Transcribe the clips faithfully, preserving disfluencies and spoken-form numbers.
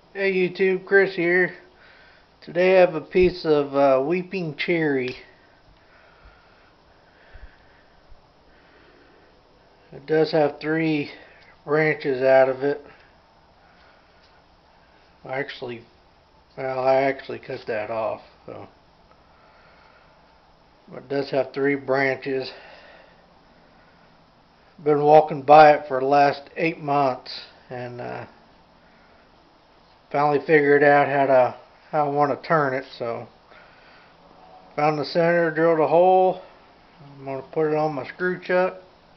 Hey YouTube, Chris here. Today I have a piece of uh, weeping cherry. It does have three branches out of it. Actually, well, I actually cut that off. So, but it does have three branches. Been walking by it for the last eight months, and uh, finally figured out how to how I want to turn it. So, found the center, drilled a hole. I'm gonna put it on my screw chuck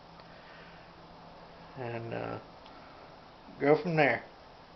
and uh, go from there.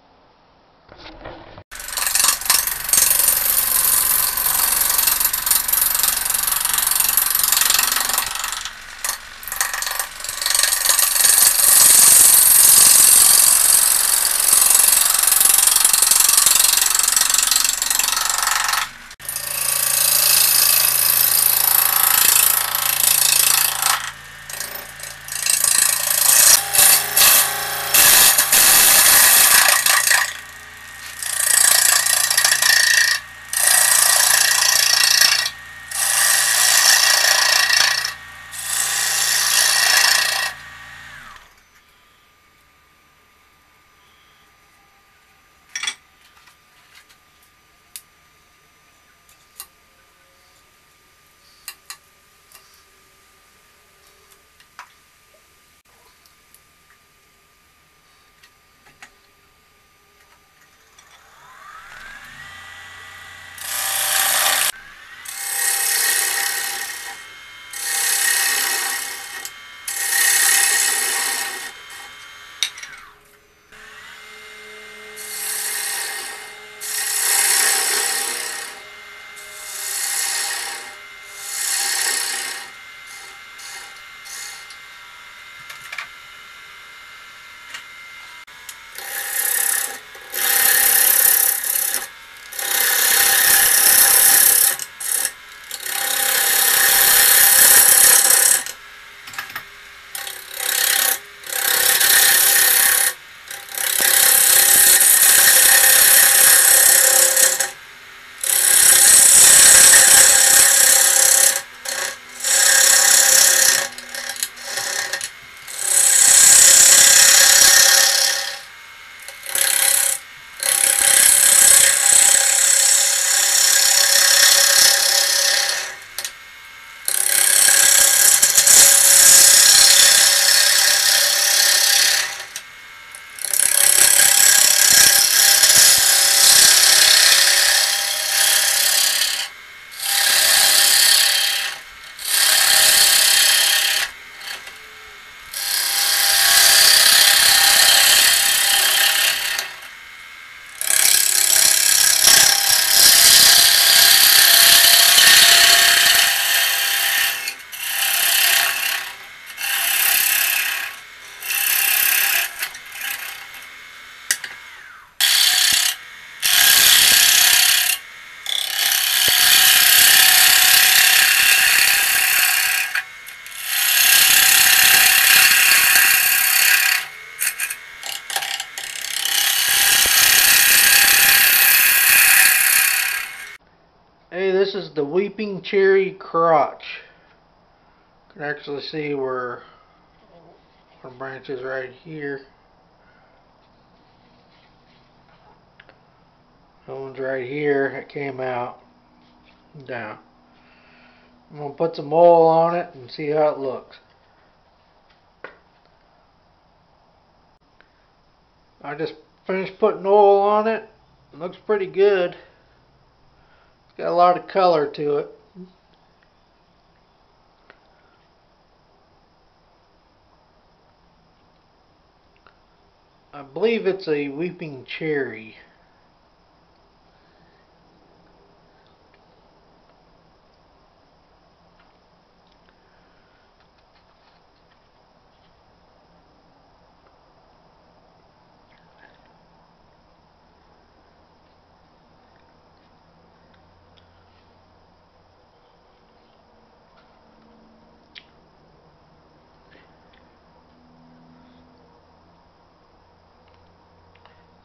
Hey, this is the weeping cherry crotch. You can actually see where one branch is right here. That one's right here. It came out down. I'm going to put some oil on it and see how it looks. I just finished putting oil on it. It looks pretty good. It's got a lot of color to it. I believe it's a weeping cherry.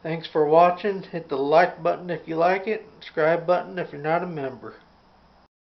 Thanks for watching. Hit the like button if you like it. Subscribe button if you're not a member.